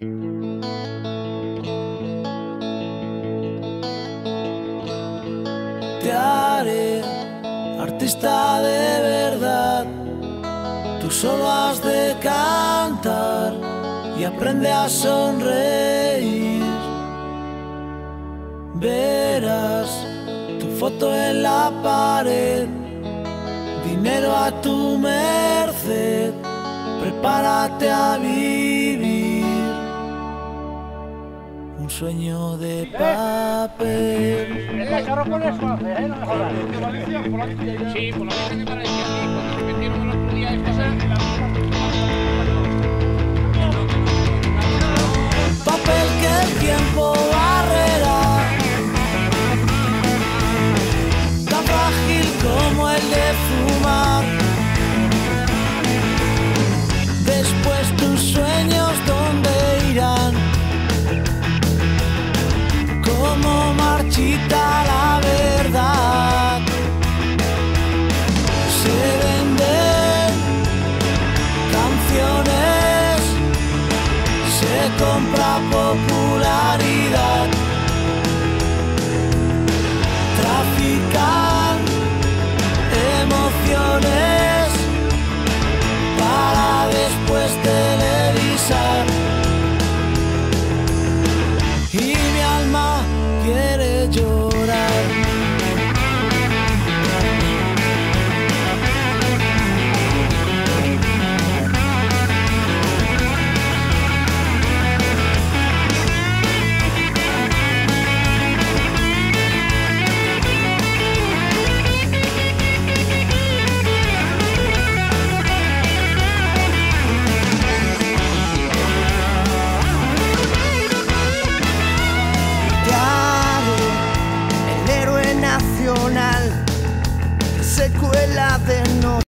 Te haré artista de verdad. Tú solo has de cantar y aprende a sonreír. Verás tu foto en la pared, dinero a tu merced. Prepárate a vivir un sueño de papel. El carro con eso, no me jodas. Sí, por lo menos de Valencia, sí. Cuando se metieron el otro día esta Papel que el tiempo barrerá, tan frágil como el de fumar. Después tus sueños, ¿dónde irán? Como marchita la verdad. Se venden canciones, se compra popularidad, trafican emociones para después televisar. Y mi alma quiere llorar. Secuela de no